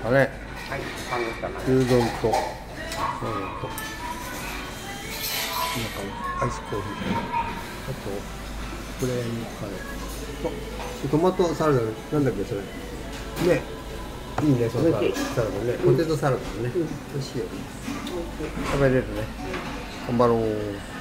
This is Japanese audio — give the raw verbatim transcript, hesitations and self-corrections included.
かね。 はい、パンですかね。 牛丼と、うんと、なんかアイスコーヒーと、あと、プレーンカレー。あ、トマトサラダ、なんだっけ、それ。ね。いいね、そのサラダね。ポテトサラダね。美味しいよね。食べれるね。頑張ろう。